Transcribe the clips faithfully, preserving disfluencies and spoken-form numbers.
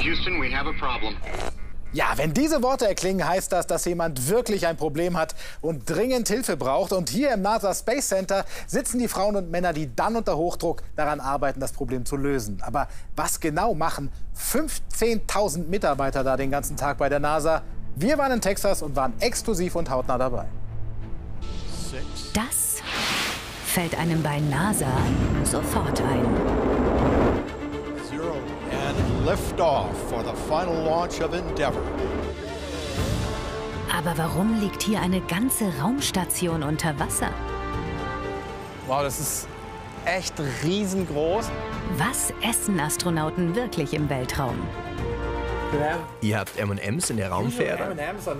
Houston, we have a problem. Ja, wenn diese Worte erklingen, heißt das, dass jemand wirklich ein Problem hat und dringend Hilfe braucht. Und hier im NASA Space Center sitzen die Frauen und Männer, die dann unter Hochdruck daran arbeiten, das Problem zu lösen. Aber was genau machen fünfzehntausend Mitarbeiter da den ganzen Tag bei der NASA? Wir waren in Texas und waren exklusiv und hautnah dabei. Das fällt einem bei NASA sofort ein. Zero and liftoff for the final launch of Endeavour. Aber warum liegt hier eine ganze Raumstation unter Wasser? Wow, das ist echt riesengroß. Was essen Astronauten wirklich im Weltraum? Ihr habt M und M's in der Raumfähre?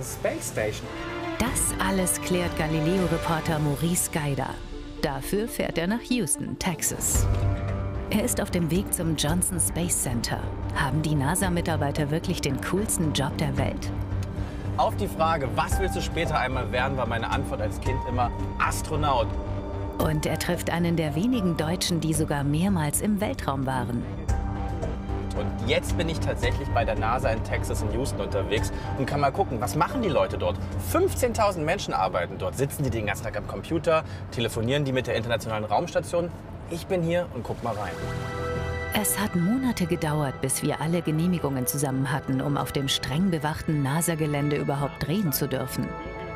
Das alles klärt Galileo-Reporter Maurice Geider. Dafür fährt er nach Houston, Texas. Er ist auf dem Weg zum Johnson Space Center. Haben die NASA-Mitarbeiter wirklich den coolsten Job der Welt? Auf die Frage, was willst du später einmal werden, war meine Antwort als Kind immer Astronaut. Und er trifft einen der wenigen Deutschen, die sogar mehrmals im Weltraum waren. Und jetzt bin ich tatsächlich bei der NASA in Texas in Houston unterwegs und kann mal gucken, was machen die Leute dort? fünfzehntausend Menschen arbeiten dort. Sitzen die den ganzen Tag am Computer, telefonieren die mit der Internationalen Raumstation? Ich bin hier und guck mal rein. Es hat Monate gedauert, bis wir alle Genehmigungen zusammen hatten, um auf dem streng bewachten NASA-Gelände überhaupt drehen zu dürfen.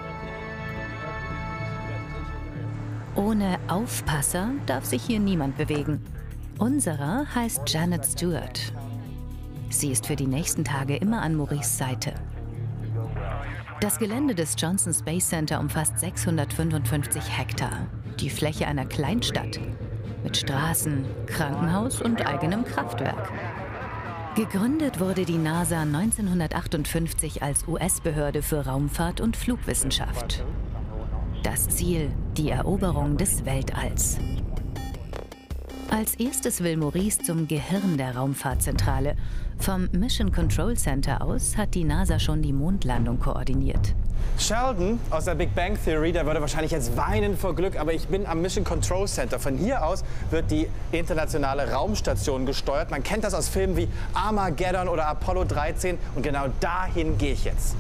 Ohne Aufpasser darf sich hier niemand bewegen. Unserer heißt Janet Stewart. Sie ist für die nächsten Tage immer an Maurice Seite. Das Gelände des Johnson Space Center umfasst sechshundertfünfundfünfzig Hektar, die Fläche einer Kleinstadt, mit Straßen, Krankenhaus und eigenem Kraftwerk. Gegründet wurde die NASA neunzehnhundertachtundfünfzig als U S-Behörde für Raumfahrt und Flugwissenschaft. Das Ziel, die Eroberung des Weltalls. Als erstes will Maurice zum Gehirn der Raumfahrtzentrale. Vom Mission Control Center aus hat die NASA schon die Mondlandung koordiniert. Sheldon aus der Big Bang Theory, der würde wahrscheinlich jetzt weinen vor Glück, aber ich bin am Mission Control Center. Von hier aus wird die internationale Raumstation gesteuert. Man kennt das aus Filmen wie Armageddon oder Apollo dreizehn und genau dahin gehe ich jetzt.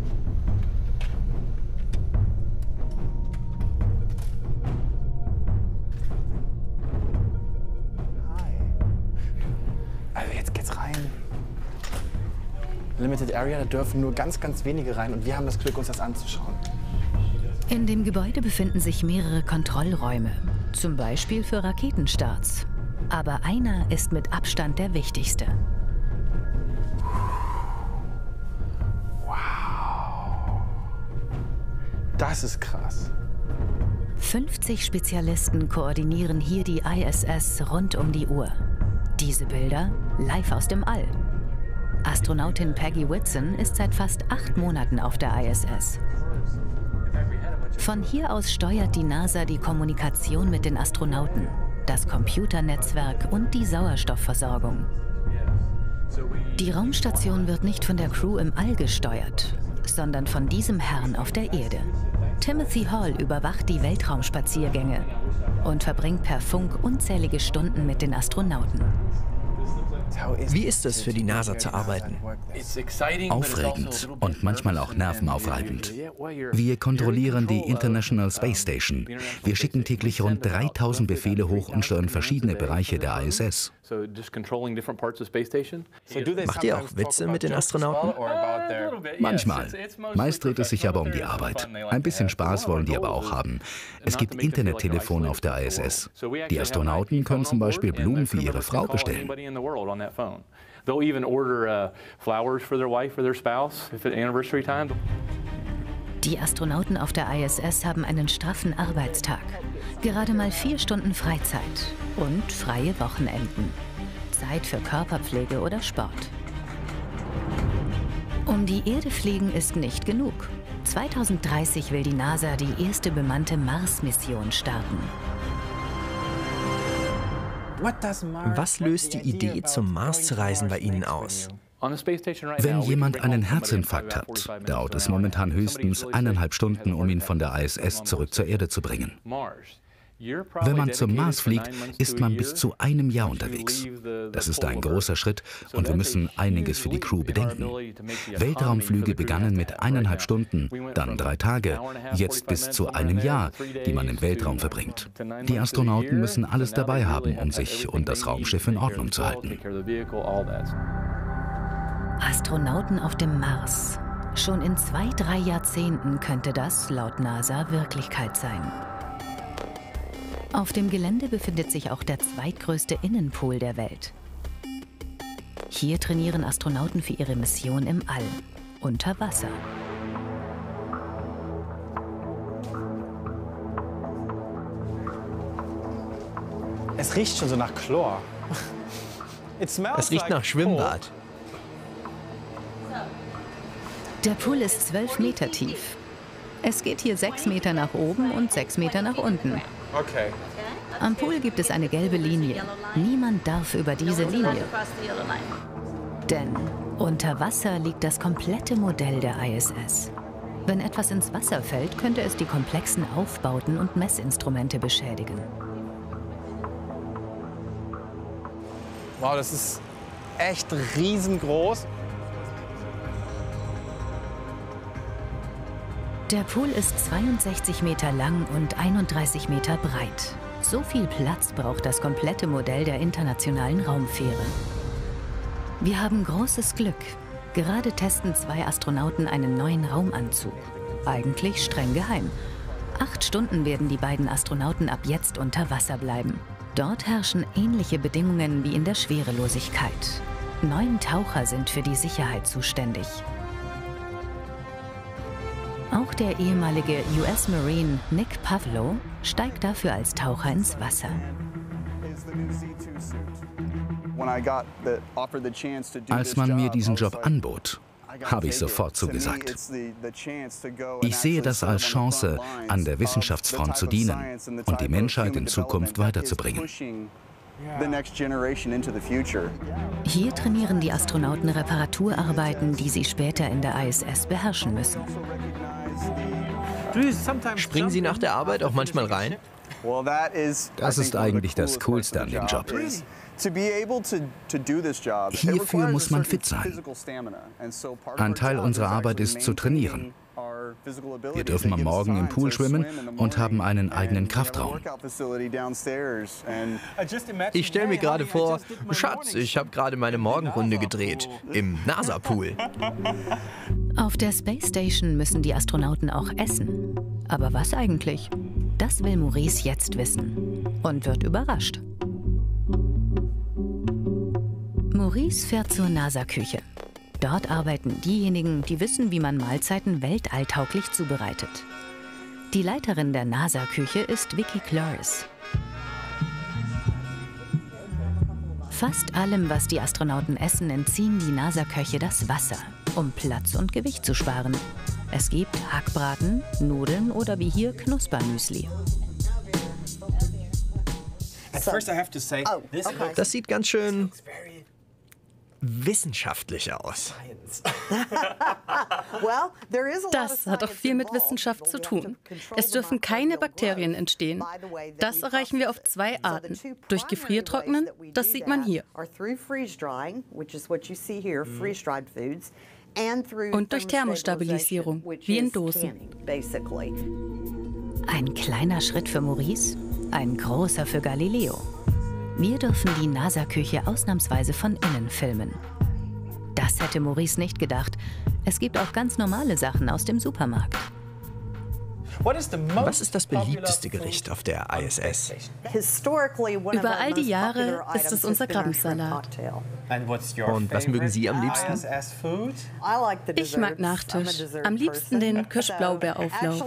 Also jetzt geht's rein. Limited Area, da dürfen nur ganz, ganz wenige rein und wir haben das Glück, uns das anzuschauen. In dem Gebäude befinden sich mehrere Kontrollräume, zum Beispiel für Raketenstarts. Aber einer ist mit Abstand der wichtigste. Wow. Das ist krass. fünfzig Spezialisten koordinieren hier die I S S rund um die Uhr. Diese Bilder live aus dem All. Astronautin Peggy Whitson ist seit fast acht Monaten auf der I S S. Von hier aus steuert die NASA die Kommunikation mit den Astronauten, das Computernetzwerk und die Sauerstoffversorgung. Die Raumstation wird nicht von der Crew im All gesteuert, sondern von diesem Herrn auf der Erde. Timothy Hall überwacht die Weltraumspaziergänge und verbringt per Funk unzählige Stunden mit den Astronauten. Wie ist es für die NASA zu arbeiten? Aufregend und manchmal auch nervenaufreibend. Wir kontrollieren die International Space Station. Wir schicken täglich rund dreitausend Befehle hoch und steuern verschiedene Bereiche der I S S. Macht ihr auch Witze mit den Astronauten? Manchmal. Meist dreht es sich aber um die Arbeit. Ein bisschen Spaß wollen die aber auch haben. Es gibt Internettelefone auf der I S S. Die Astronauten können zum Beispiel Blumen für ihre Frau bestellen. They'll even order uh, flowers for their wife or their spouse if it's anniversary time. Die Astronauten auf der I S S haben einen straffen Arbeitstag. Gerade mal vier Stunden Freizeit und freie Wochenenden. Zeit für Körperpflege oder Sport. Um die Erde fliegen ist nicht genug. zweitausenddreißig will die NASA die erste bemannte Mars-Mission starten. Was löst die Idee, zum Mars zu reisen, bei Ihnen aus? Wenn jemand einen Herzinfarkt hat, dauert es momentan höchstens eineinhalb Stunden, um ihn von der I S S zurück zur Erde zu bringen. Wenn man zum Mars fliegt, ist man bis zu einem Jahr unterwegs. Das ist ein großer Schritt und wir müssen einiges für die Crew bedenken. Weltraumflüge begannen mit eineinhalb Stunden, dann drei Tage, jetzt bis zu einem Jahr, die man im Weltraum verbringt. Die Astronauten müssen alles dabei haben, um sich und das Raumschiff in Ordnung zu halten. Astronauten auf dem Mars. Schon in zwei, drei Jahrzehnten könnte das, laut NASA, Wirklichkeit sein. Auf dem Gelände befindet sich auch der zweitgrößte Innenpool der Welt. Hier trainieren Astronauten für ihre Mission im All, unter Wasser. Es riecht schon so nach Chlor. Es riecht nach Schwimmbad. Der Pool ist zwölf Meter tief. Es geht hier sechs Meter nach oben und sechs Meter nach unten. Okay. Am Pool gibt es eine gelbe Linie. Niemand darf über diese Linie. Denn unter Wasser liegt das komplette Modell der I S S. Wenn etwas ins Wasser fällt, könnte es die komplexen Aufbauten und Messinstrumente beschädigen. Wow, das ist echt riesengroß. Der Pool ist zweiundsechzig Meter lang und einunddreißig Meter breit. So viel Platz braucht das komplette Modell der internationalen Raumfähre. Wir haben großes Glück. Gerade testen zwei Astronauten einen neuen Raumanzug. Eigentlich streng geheim. Acht Stunden werden die beiden Astronauten ab jetzt unter Wasser bleiben. Dort herrschen ähnliche Bedingungen wie in der Schwerelosigkeit. Neun Taucher sind für die Sicherheit zuständig. Auch der ehemalige U S Marine Nick Pavlo steigt dafür als Taucher ins Wasser. Als man mir diesen Job anbot, habe ich sofort zugesagt. Ich sehe das als Chance, an der Wissenschaftsfront zu dienen und die Menschheit in Zukunft weiterzubringen. Hier trainieren die Astronauten Reparaturarbeiten, die sie später in der I S S beherrschen müssen. Springen Sie nach der Arbeit auch manchmal rein? Das ist eigentlich das Coolste an dem Job. Hierfür muss man fit sein. Ein Teil unserer Arbeit ist zu trainieren. Wir dürfen am Morgen im Pool schwimmen und haben einen eigenen Kraftraum. Ich stelle mir gerade vor, Schatz, ich habe gerade meine Morgenrunde gedreht. Im NASA-Pool. Auf der Space Station müssen die Astronauten auch essen. Aber was eigentlich? Das will Maurice jetzt wissen und wird überrascht. Maurice fährt zur NASA-Küche. Dort arbeiten diejenigen, die wissen, wie man Mahlzeiten weltalltauglich zubereitet. Die Leiterin der NASA-Küche ist Vicki Cloris. Fast allem, was die Astronauten essen, entziehen die NASA-Köche das Wasser, um Platz und Gewicht zu sparen. Es gibt Hackbraten, Nudeln oder wie hier Knuspermüsli. Das sieht ganz schön wissenschaftlich aus. Das hat auch viel mit Wissenschaft zu tun. Es dürfen keine Bakterien entstehen. Das erreichen wir auf zwei Arten. Durch Gefriertrocknen, das sieht man hier. Und durch Thermostabilisierung, wie in Dosen. Ein kleiner Schritt für Maurice, ein großer für Galileo. Wir dürfen die NASA-Küche ausnahmsweise von innen filmen. Das hätte Maurice nicht gedacht. Es gibt auch ganz normale Sachen aus dem Supermarkt. Was ist das beliebteste Gericht auf der I S S? Über all die Jahre ist es unser Krabbensalat. Und was mögen Sie am liebsten? Ich mag Nachtisch. Am liebsten den Kirschblaubeerauflauf.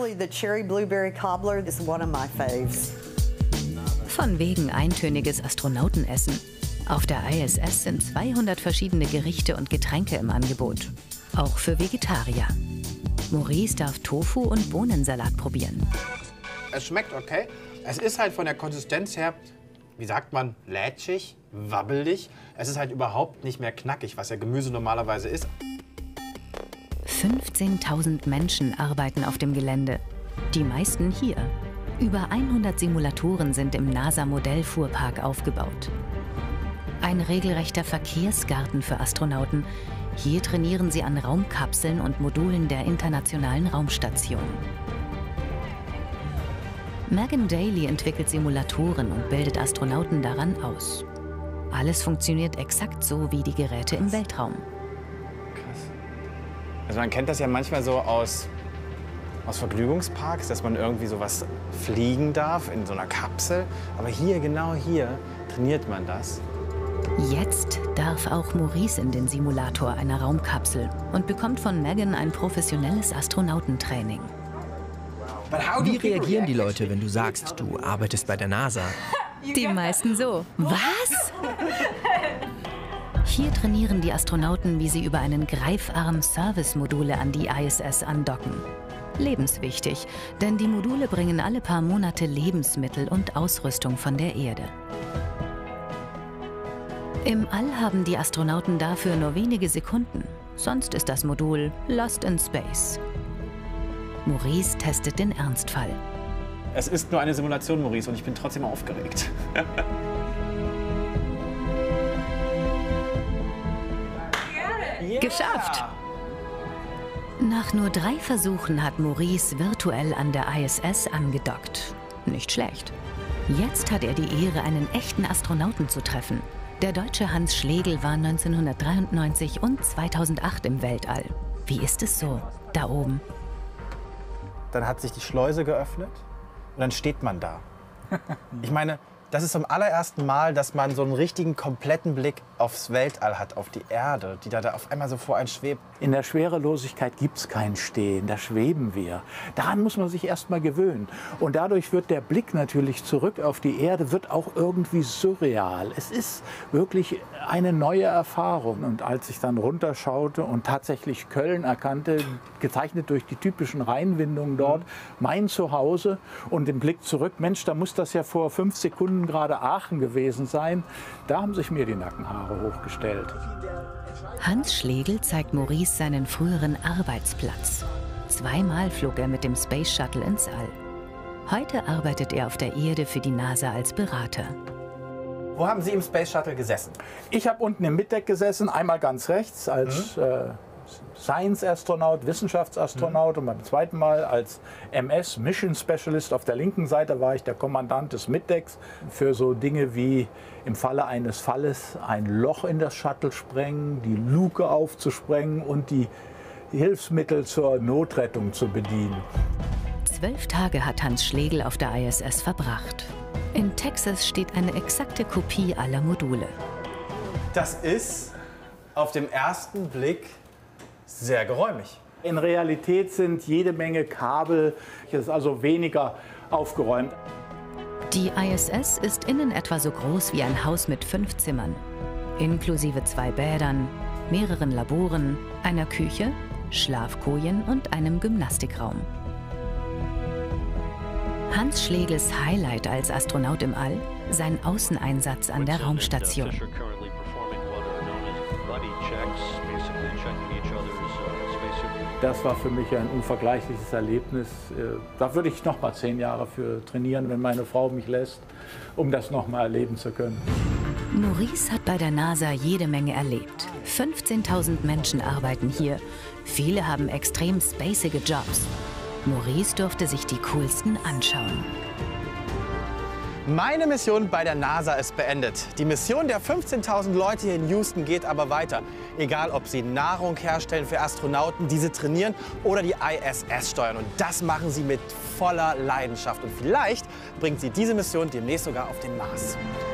Von wegen eintöniges Astronautenessen. Auf der I S S sind zweihundert verschiedene Gerichte und Getränke im Angebot. Auch für Vegetarier. Maurice darf Tofu und Bohnensalat probieren. Es schmeckt okay. Es ist halt von der Konsistenz her, wie sagt man, lätschig, wabbelig. Es ist halt überhaupt nicht mehr knackig, was ja Gemüse normalerweise ist. fünfzehntausend Menschen arbeiten auf dem Gelände. Die meisten hier. Über hundert Simulatoren sind im NASA-Modellfuhrpark aufgebaut. Ein regelrechter Verkehrsgarten für Astronauten. Hier trainieren sie an Raumkapseln und Modulen der Internationalen Raumstation. Megan Daly entwickelt Simulatoren und bildet Astronauten daran aus. Alles funktioniert exakt so wie die Geräte im Weltraum. Krass. Also man kennt das ja manchmal so aus, aus Vergnügungsparks, dass man irgendwie sowas fliegen darf in so einer Kapsel. Aber hier, genau hier, trainiert man das. Jetzt darf auch Maurice in den Simulator einer Raumkapsel und bekommt von Megan ein professionelles Astronautentraining. Wie reagieren die Leute, wenn du sagst, du arbeitest bei der NASA? Die meisten so. Was? Hier trainieren die Astronauten, wie sie über einen Greifarm Service-Module an die I S S andocken. Lebenswichtig, denn die Module bringen alle paar Monate Lebensmittel und Ausrüstung von der Erde. Im All haben die Astronauten dafür nur wenige Sekunden. Sonst ist das Modul Lost in Space. Maurice testet den Ernstfall. Es ist nur eine Simulation, Maurice, und ich bin trotzdem aufgeregt. Geschafft! Nach nur drei Versuchen hat Maurice virtuell an der I S S angedockt. Nicht schlecht. Jetzt hat er die Ehre, einen echten Astronauten zu treffen. Der Deutsche Hans Schlegel war neunzehnhundertdreiundneunzig und zweitausendacht im Weltall. Wie ist es so, da oben? Dann hat sich die Schleuse geöffnet und dann steht man da. Ich meine, das ist zum allerersten Mal, dass man so einen richtigen, kompletten Blick aufs Weltall hat, auf die Erde, die da, da auf einmal so vor einen schwebt. In der Schwerelosigkeit gibt es kein Stehen, da schweben wir. Daran muss man sich erst mal gewöhnen. Und dadurch wird der Blick natürlich zurück auf die Erde, wird auch irgendwie surreal. Es ist wirklich eine neue Erfahrung. Und als ich dann runterschaute und tatsächlich Köln erkannte, gezeichnet durch die typischen Rheinwindungen dort, mein Zuhause und den Blick zurück, Mensch, da muss das ja vor fünf Sekunden gerade Aachen gewesen sein, da haben sich mir die Nackenhaare hochgestellt. Hans Schlegel zeigt Maurice seinen früheren Arbeitsplatz. Zweimal flog er mit dem Space Shuttle ins All. Heute arbeitet er auf der Erde für die NASA als Berater. Wo haben Sie im Space Shuttle gesessen? Ich habe unten im Middeck gesessen, einmal ganz rechts als mhm. äh, Science-Astronaut, Wissenschaftsastronaut, mhm. und beim zweiten Mal als M S, Mission Specialist. Auf der linken Seite war ich der Kommandant des Middecks für so Dinge wie im Falle eines Falles ein Loch in das Shuttle sprengen, die Luke aufzusprengen und die Hilfsmittel zur Notrettung zu bedienen. Zwölf Tage hat Hans Schlegel auf der I S S verbracht. In Texas steht eine exakte Kopie aller Module. Das ist auf dem ersten Blick sehr geräumig. In Realität sind jede Menge Kabel, es ist also weniger aufgeräumt. Die I S S ist innen etwa so groß wie ein Haus mit fünf Zimmern, inklusive zwei Bädern, mehreren Laboren, einer Küche, Schlafkojen und einem Gymnastikraum. Hans Schlegels Highlight als Astronaut im All, sein Außeneinsatz an der Raumstation. Das war für mich ein unvergleichliches Erlebnis. Da würde ich noch mal zehn Jahre für trainieren, wenn meine Frau mich lässt, um das noch mal erleben zu können. Maurice hat bei der NASA jede Menge erlebt. fünfzehntausend Menschen arbeiten hier. Viele haben extrem spacige Jobs. Maurice durfte sich die coolsten anschauen. Meine Mission bei der NASA ist beendet. Die Mission der fünfzehntausend Leute hier in Houston geht aber weiter. Egal, ob sie Nahrung herstellen für Astronauten, diese trainieren oder die I S S steuern. Und das machen sie mit voller Leidenschaft. Und vielleicht bringt sie diese Mission demnächst sogar auf den Mars.